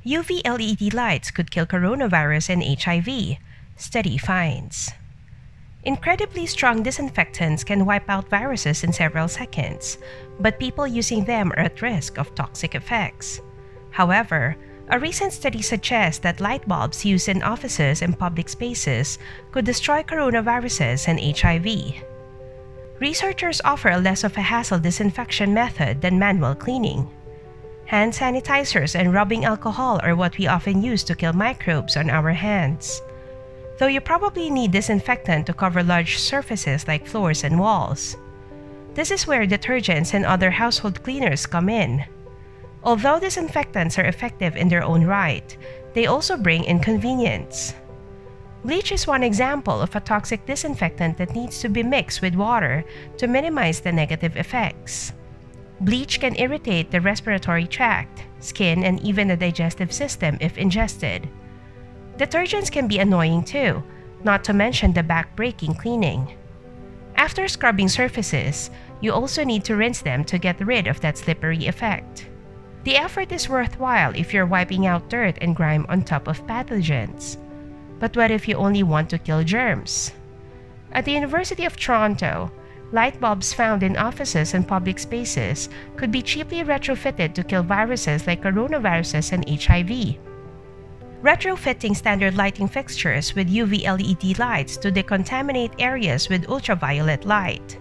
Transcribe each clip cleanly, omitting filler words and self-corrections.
UV LED lights could kill coronavirus and HIV, study finds. Incredibly strong disinfectants can wipe out viruses in several seconds, but people using them are at risk of toxic effects. However, a recent study suggests that light bulbs used in offices and public spaces could destroy coronaviruses and HIV. Researchers offer a less of a hassle disinfection method than manual cleaning. Hand sanitizers and rubbing alcohol are what we often use to kill microbes on our hands. Though you probably need disinfectant to cover large surfaces like floors and walls. This is where detergents and other household cleaners come in. Although disinfectants are effective in their own right, they also bring inconvenience. Bleach is one example of a toxic disinfectant that needs to be mixed with water to minimize the negative effects. Bleach can irritate the respiratory tract, skin, and even the digestive system if ingested. Detergents can be annoying too, not to mention the back-breaking cleaning. After scrubbing surfaces, you also need to rinse them to get rid of that slippery effect. The effort is worthwhile if you're wiping out dirt and grime on top of pathogens. But what if you only want to kill germs? At the University of Toronto, light bulbs found in offices and public spaces could be cheaply retrofitted to kill viruses like coronaviruses and HIV. Retrofitting standard lighting fixtures with UV LED lights to decontaminate areas with ultraviolet light.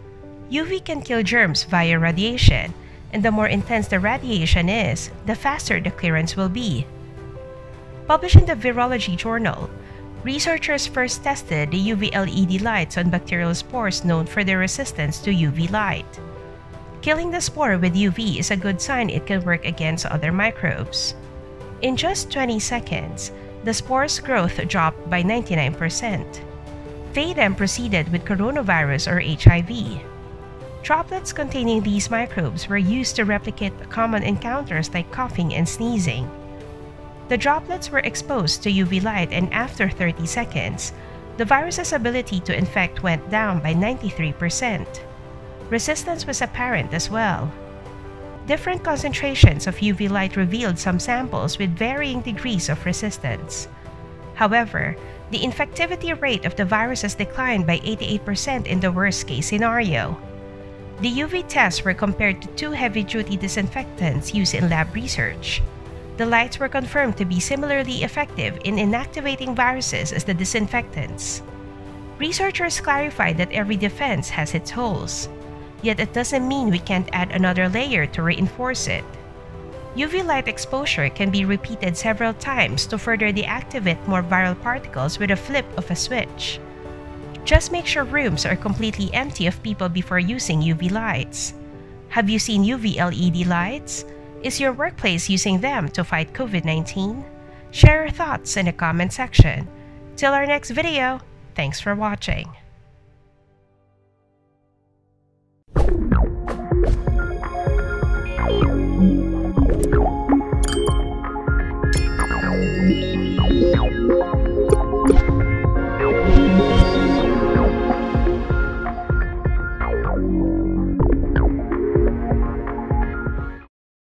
UV can kill germs via radiation, and the more intense the radiation is, the faster the clearance will be. Published in the Virology journal, researchers first tested the UV LED lights on bacterial spores known for their resistance to UV light. Killing the spore with UV is a good sign it can work against other microbes. In just 20 seconds, the spore's growth dropped by 99%. They then proceeded with coronavirus or HIV. Droplets containing these microbes were used to replicate common encounters like coughing and sneezing. The droplets were exposed to UV light, and after 30 seconds, the virus's ability to infect went down by 93%. Resistance was apparent as well. Different concentrations of UV light revealed some samples with varying degrees of resistance. However, the infectivity rate of the viruses declined by 88% in the worst-case scenario. The UV tests were compared to two heavy-duty disinfectants used in lab research. The lights were confirmed to be similarly effective in inactivating viruses as the disinfectants. Researchers clarified that every defense has its holes. Yet it doesn't mean we can't add another layer to reinforce it. UV light exposure can be repeated several times to further deactivate more viral particles with a flip of a switch. Just make sure rooms are completely empty of people before using UV lights. Have you seen UV LED lights? Is your workplace using them to fight COVID-19? Share your thoughts in the comment section. Till our next video, thanks for watching.